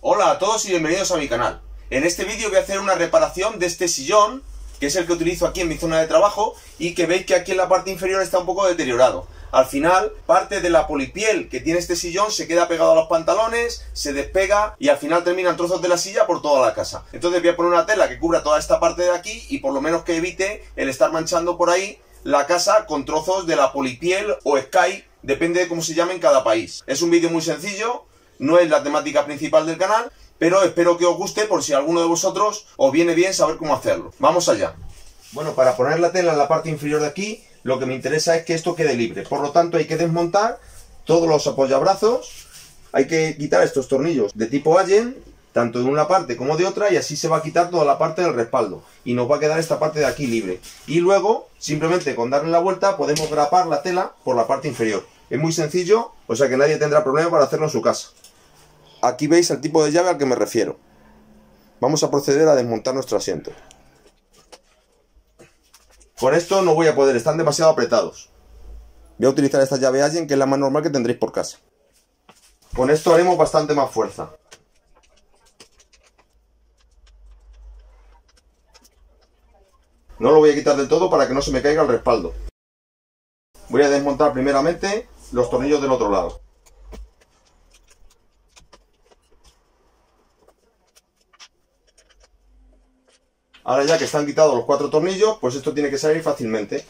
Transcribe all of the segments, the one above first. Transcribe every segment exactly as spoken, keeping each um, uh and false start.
Hola a todos y bienvenidos a mi canal. En este vídeo voy a hacer una reparación de este sillón, que es el que utilizo aquí en mi zona de trabajo, y que veis que aquí en la parte inferior está un poco deteriorado. Al final, parte de la polipiel que tiene este sillón se queda pegado a los pantalones, se despega y al final terminan trozos de la silla por toda la casa. Entonces voy a poner una tela que cubra toda esta parte de aquí y por lo menos que evite el estar manchando por ahí la casa con trozos de la polipiel o sky, depende de cómo se llame en cada país. Es un vídeo muy sencillo, no es la temática principal del canal, pero espero que os guste por si a alguno de vosotros os viene bien saber cómo hacerlo. Vamos allá. Bueno, para poner la tela en la parte inferior de aquí, lo que me interesa es que esto quede libre. Por lo tanto, hay que desmontar todos los apoyabrazos, hay que quitar estos tornillos de tipo Allen, tanto de una parte como de otra, y así se va a quitar toda la parte del respaldo y nos va a quedar esta parte de aquí libre. Y luego, simplemente con darle la vuelta, podemos grapar la tela por la parte inferior. Es muy sencillo, o sea que nadie tendrá problema para hacerlo en su casa. Aquí veis el tipo de llave al que me refiero. Vamos a proceder a desmontar nuestro asiento. Con esto no voy a poder, están demasiado apretados. Voy a utilizar esta llave Allen, que es la más normal que tendréis por casa. Con esto haremos bastante más fuerza. No lo voy a quitar del todo para que no se me caiga el respaldo. Voy a desmontar primeramente los tornillos del otro lado. Ahora ya que están quitados los cuatro tornillos, pues esto tiene que salir fácilmente.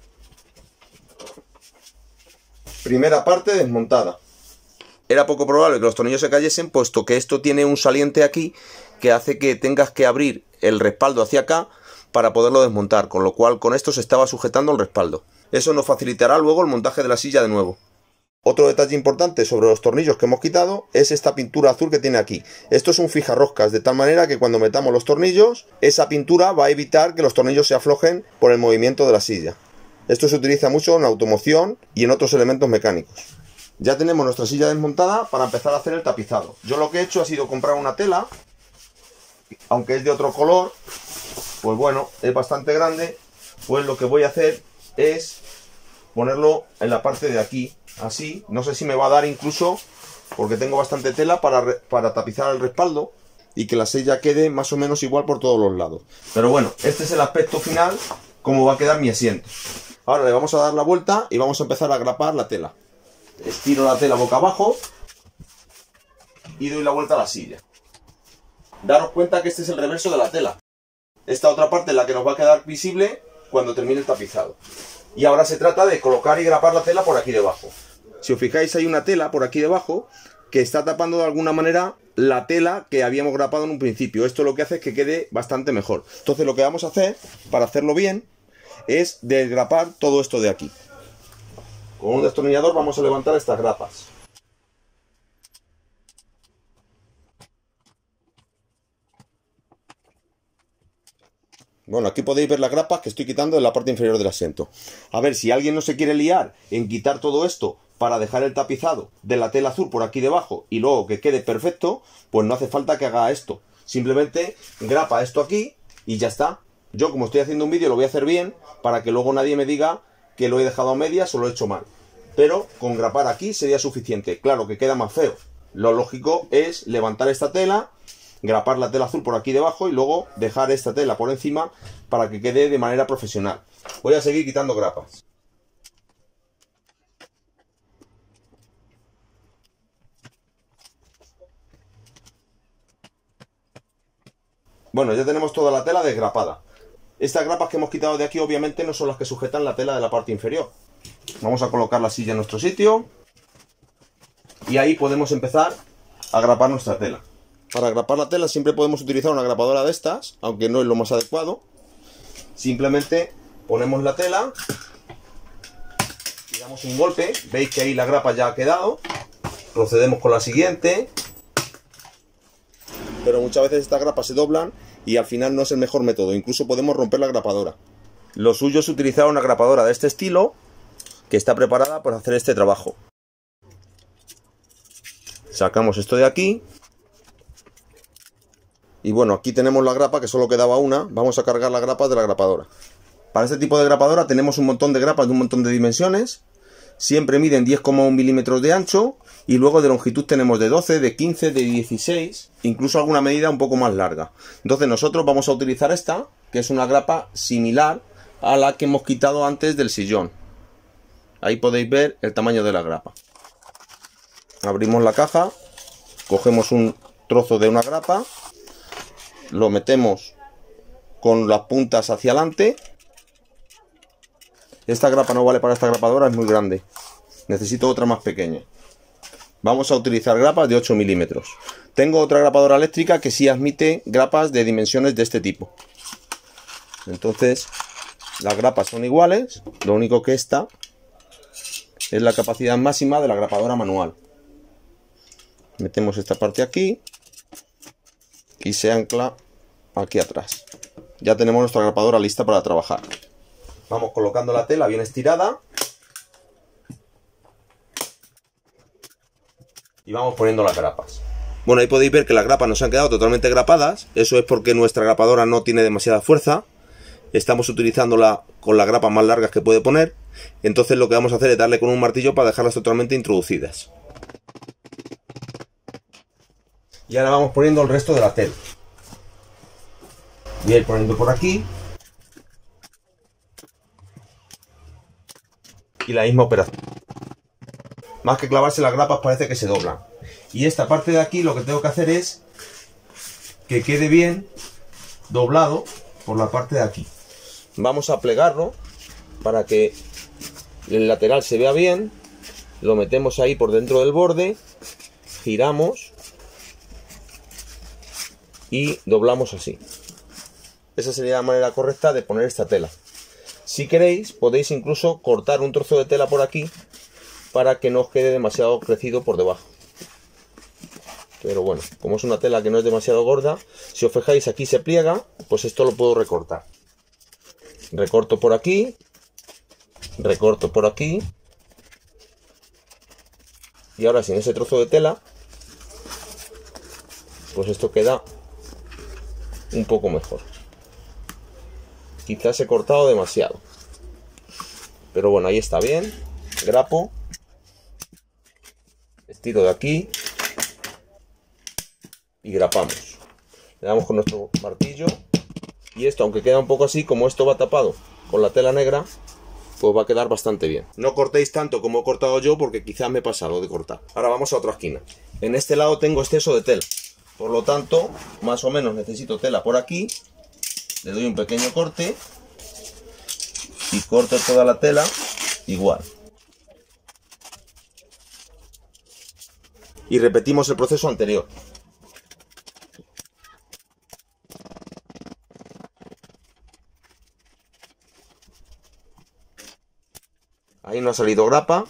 Primera parte desmontada. Era poco probable que los tornillos se cayesen, puesto que esto tiene un saliente aquí que hace que tengas que abrir el respaldo hacia acá para poderlo desmontar, con lo cual con esto se estaba sujetando el respaldo. Eso nos facilitará luego el montaje de la silla de nuevo. Otro detalle importante sobre los tornillos que hemos quitado es esta pintura azul que tiene aquí. Esto es un fijarroscas, de tal manera que cuando metamos los tornillos, esa pintura va a evitar que los tornillos se aflojen por el movimiento de la silla. Esto se utiliza mucho en automoción y en otros elementos mecánicos. Ya tenemos nuestra silla desmontada para empezar a hacer el tapizado. Yo lo que he hecho ha sido comprar una tela, aunque es de otro color, pues bueno, es bastante grande, pues lo que voy a hacer es ponerlo en la parte de aquí, así. No sé si me va a dar incluso, porque tengo bastante tela para, para tapizar el respaldo y que la silla quede más o menos igual por todos los lados. Pero bueno, este es el aspecto final, cómo va a quedar mi asiento. Ahora le vamos a dar la vuelta y vamos a empezar a grapar la tela. Estiro la tela boca abajo y doy la vuelta a la silla. Daros cuenta que este es el reverso de la tela. Esta otra parte es la que nos va a quedar visible cuando termine el tapizado. Y ahora se trata de colocar y grapar la tela por aquí debajo. Si os fijáis, hay una tela por aquí debajo que está tapando de alguna manera la tela que habíamos grapado en un principio. Esto lo que hace es que quede bastante mejor. Entonces lo que vamos a hacer, para hacerlo bien, es desgrapar todo esto de aquí. Con un destornillador vamos a levantar estas grapas. Bueno, aquí podéis ver las grapas que estoy quitando en la parte inferior del asiento. A ver, si alguien no se quiere liar en quitar todo esto para dejar el tapizado de la tela azul por aquí debajo y luego que quede perfecto, pues no hace falta que haga esto. Simplemente grapa esto aquí y ya está. Yo, como estoy haciendo un vídeo, lo voy a hacer bien para que luego nadie me diga que lo he dejado a medias o lo he hecho mal. Pero con grapar aquí sería suficiente. Claro que queda más feo. Lo lógico es levantar esta tela, grapar la tela azul por aquí debajo y luego dejar esta tela por encima para que quede de manera profesional. Voy a seguir quitando grapas. Bueno, ya tenemos toda la tela desgrapada. Estas grapas que hemos quitado de aquí obviamente no son las que sujetan la tela de la parte inferior. Vamos a colocar la silla en nuestro sitio y ahí podemos empezar a grapar nuestra tela. Para grapar la tela siempre podemos utilizar una grapadora de estas, aunque no es lo más adecuado. Simplemente ponemos la tela y damos un golpe. Veis que ahí la grapa ya ha quedado. Procedemos con la siguiente. Pero muchas veces estas grapas se doblan y al final no es el mejor método. Incluso podemos romper la grapadora. Lo suyo es utilizar una grapadora de este estilo, que está preparada para hacer este trabajo. Sacamos esto de aquí. Y bueno, aquí tenemos la grapa, que solo quedaba una. Vamos a cargar las grapas de la grapadora. Para este tipo de grapadora tenemos un montón de grapas de un montón de dimensiones. Siempre miden diez coma uno milímetros de ancho Y luego de longitud tenemos de doce, de quince, de dieciséis, incluso alguna medida un poco más larga. Entonces nosotros vamos a utilizar esta, que es una grapa similar a la que hemos quitado antes del sillón. Ahí podéis ver el tamaño de la grapa. Abrimos la caja, cogemos un trozo de una grapa, lo metemos con las puntas hacia adelante. Esta grapa no vale para esta grapadora, es muy grande. Necesito otra más pequeña. Vamos a utilizar grapas de ocho milímetros. Tengo otra grapadora eléctrica que sí admite grapas de dimensiones de este tipo. Entonces, las grapas son iguales, lo único que esta es la capacidad máxima de la grapadora manual. Metemos esta parte aquí y se ancla aquí atrás. Ya tenemos nuestra grapadora lista para trabajar. Vamos colocando la tela bien estirada y vamos poniendo las grapas. Bueno, ahí podéis ver que las grapas nos han quedado totalmente grapadas. Eso es porque nuestra grapadora no tiene demasiada fuerza. Estamos utilizándola con las grapas más largas que puede poner. Entonces lo que vamos a hacer es darle con un martillo para dejarlas totalmente introducidas. Y ahora vamos poniendo el resto de la tela. Voy a ir poniendo por aquí. Y la misma operación. Más que clavarse las grapas parece que se doblan. Y esta parte de aquí lo que tengo que hacer es que quede bien doblado por la parte de aquí. Vamos a plegarlo para que el lateral se vea bien. Lo metemos ahí por dentro del borde. Giramos. Y doblamos así. Esa sería la manera correcta de poner esta tela. Si queréis, podéis incluso cortar un trozo de tela por aquí para que no os quede demasiado crecido por debajo. Pero bueno, como es una tela que no es demasiado gorda, si os fijáis aquí se pliega, pues esto lo puedo recortar. Recorto por aquí, recorto por aquí. Y ahora sin ese trozo de tela, pues esto queda un poco mejor. Quizás he cortado demasiado, pero bueno, ahí está bien. Grapo, estiro de aquí y grapamos. Le damos con nuestro martillo y esto, aunque queda un poco así, como esto va tapado con la tela negra, pues va a quedar bastante bien. No cortéis tanto como he cortado yo, porque quizás me he pasado de cortar. Ahora vamos a otra esquina. En este lado tengo exceso de tela, por lo tanto, más o menos necesito tela por aquí. Le doy un pequeño corte y corto toda la tela igual. Y repetimos el proceso anterior. Ahí no ha salido grapa.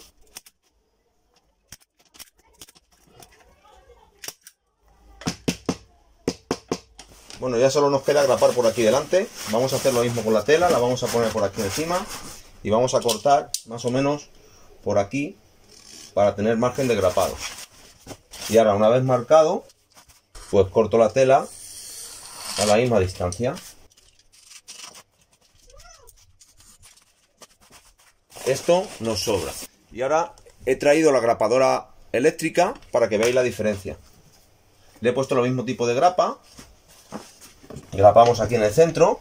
Bueno, ya solo nos queda grapar por aquí delante. Vamos a hacer lo mismo con la tela, la vamos a poner por aquí encima y vamos a cortar más o menos por aquí para tener margen de grapado. Y ahora, una vez marcado, pues corto la tela a la misma distancia. Esto nos sobra. Y ahora he traído la grapadora eléctrica para que veáis la diferencia. Le he puesto el mismo tipo de grapa. Grapamos aquí en el centro.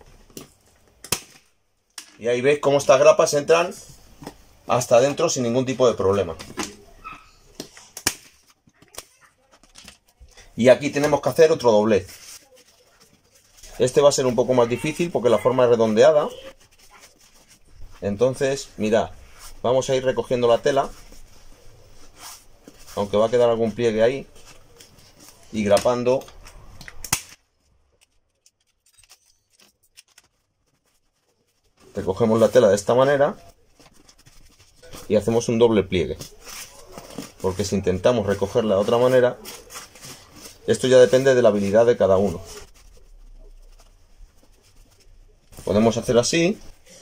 Y ahí veis cómo estas grapas entran hasta adentro sin ningún tipo de problema. Y aquí tenemos que hacer otro doblez. Este va a ser un poco más difícil porque la forma es redondeada. Entonces, mirad, vamos a ir recogiendo la tela, aunque va a quedar algún pliegue ahí, y grapando. Recogemos la tela de esta manera y hacemos un doble pliegue, porque si intentamos recogerla de otra manera, esto ya depende de la habilidad de cada uno. Podemos hacer así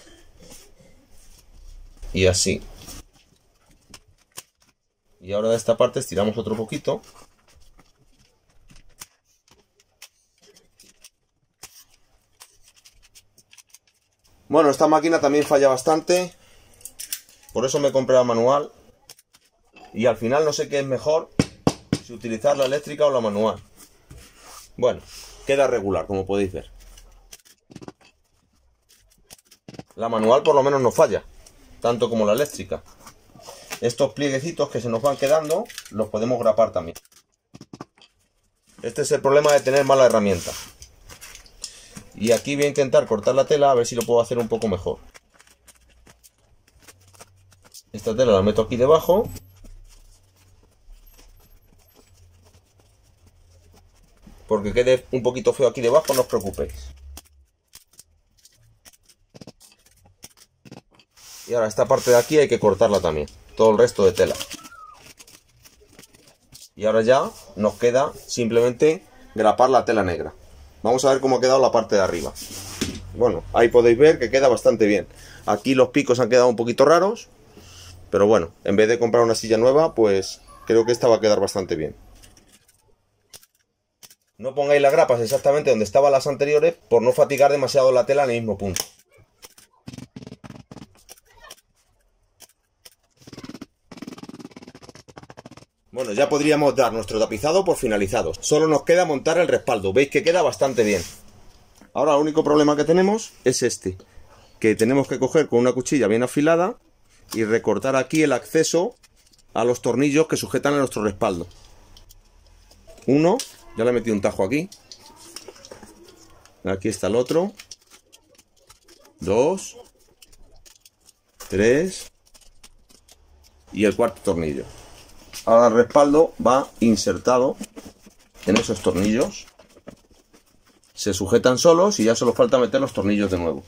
y así. Y ahora de esta parte estiramos otro poquito. Bueno, esta máquina también falla bastante, por eso me compré la manual. Y al final no sé qué es mejor, si utilizar la eléctrica o la manual. Bueno, queda regular, como podéis ver. La manual por lo menos no falla, tanto como la eléctrica. Estos plieguecitos que se nos van quedando, los podemos grapar también. Este es el problema de tener mala herramienta. Y aquí voy a intentar cortar la tela, a ver si lo puedo hacer un poco mejor. Esta tela la meto aquí debajo. Porque quede un poquito feo aquí debajo, no os preocupéis. Y ahora esta parte de aquí hay que cortarla también. Todo el resto de tela. Y ahora ya nos queda simplemente grapar la tela negra. Vamos a ver cómo ha quedado la parte de arriba. Bueno, ahí podéis ver que queda bastante bien. Aquí los picos han quedado un poquito raros. Pero bueno, en vez de comprar una silla nueva, pues creo que esta va a quedar bastante bien. No pongáis las grapas exactamente donde estaban las anteriores por no fatigar demasiado la tela en el mismo punto. Bueno, ya podríamos dar nuestro tapizado por finalizado. Solo nos queda montar el respaldo. Veis que queda bastante bien. Ahora el único problema que tenemos es este. Que tenemos que coger con una cuchilla bien afilada y recortar aquí el acceso a los tornillos que sujetan a nuestro respaldo. Uno, ya le he metido un tajo aquí. Aquí está el otro. Dos. Tres. Y el cuarto tornillo. Ahora el respaldo va insertado en esos tornillos. Se sujetan solos y ya solo falta meter los tornillos de nuevo.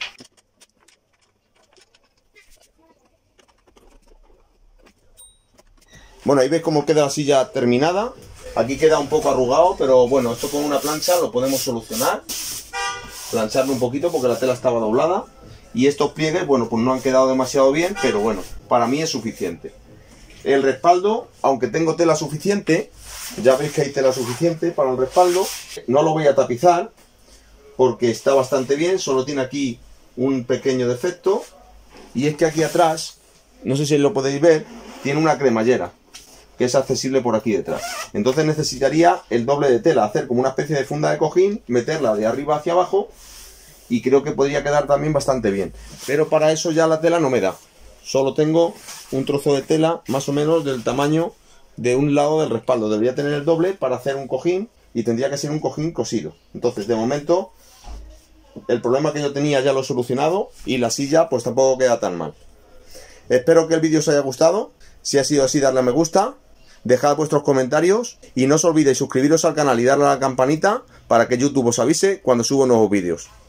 Bueno, ahí veis cómo queda la silla terminada. Aquí queda un poco arrugado, pero bueno, esto con una plancha lo podemos solucionar. Plancharlo un poquito porque la tela estaba doblada. Y estos pliegues, bueno, pues no han quedado demasiado bien, pero bueno, para mí es suficiente. El respaldo, aunque tengo tela suficiente, ya veis que hay tela suficiente para el respaldo, no lo voy a tapizar porque está bastante bien, solo tiene aquí un pequeño defecto, y es que aquí atrás, no sé si lo podéis ver, tiene una cremallera que es accesible por aquí detrás. Entonces necesitaría el doble de tela, hacer como una especie de funda de cojín, meterla de arriba hacia abajo, y creo que podría quedar también bastante bien. Pero para eso ya la tela no me da. Solo tengo un trozo de tela más o menos del tamaño de un lado del respaldo. Debería tener el doble para hacer un cojín y tendría que ser un cojín cosido. Entonces, de momento, el problema que yo tenía ya lo he solucionado y la silla pues tampoco queda tan mal. Espero que el vídeo os haya gustado. Si ha sido así, darle a me gusta, dejad vuestros comentarios y no os olvidéis suscribiros al canal y darle a la campanita para que YouTube os avise cuando subo nuevos vídeos.